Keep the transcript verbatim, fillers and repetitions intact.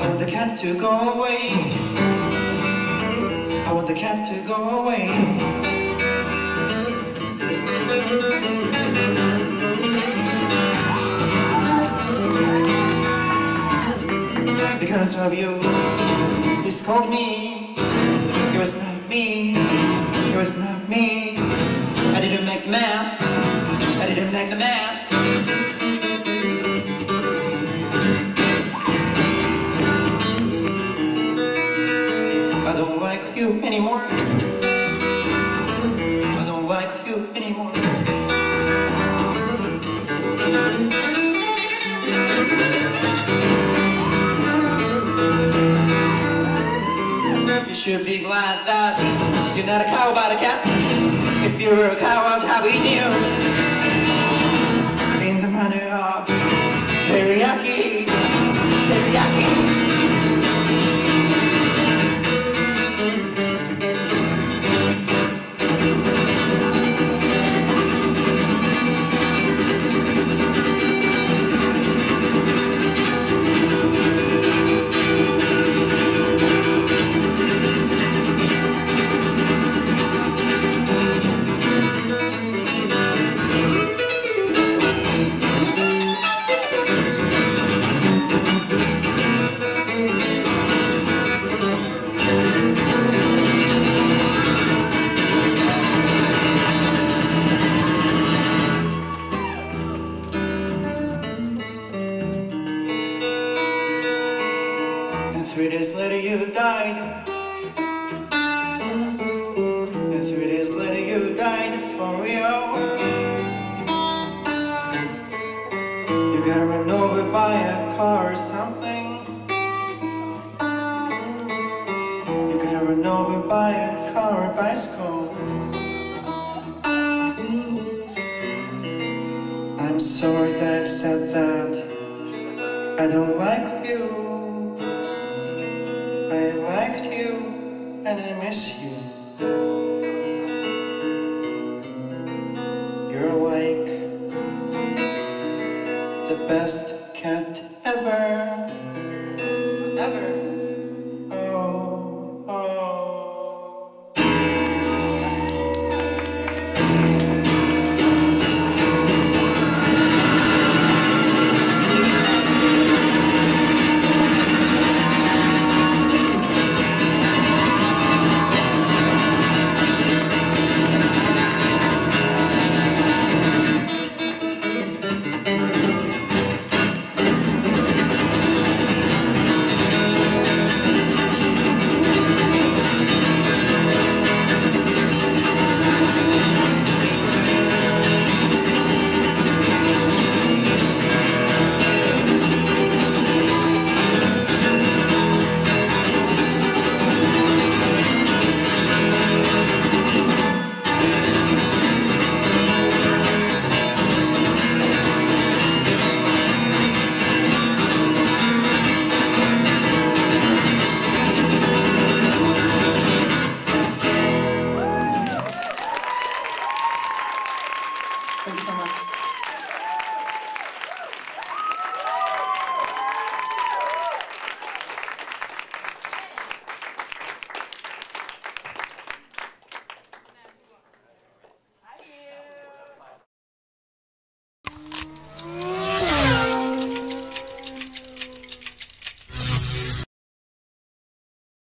I want the cat to go away. I want the cat to go away. Because of you, you scolded me. It was not me. It was not me. I didn't make the mess. I didn't make the mess. I don't like you anymore. I don't like you anymore. You should be glad that you're not a cow but a cat. If you were a cow, I'd have eaten you in the manner of teriyaki, teriyaki. And three days later you died. And three days later you died for real. You got run over by a car or something. You got run over by a car or bicycle. I'm sorry that I said that. I don't like you. I liked you and I miss you.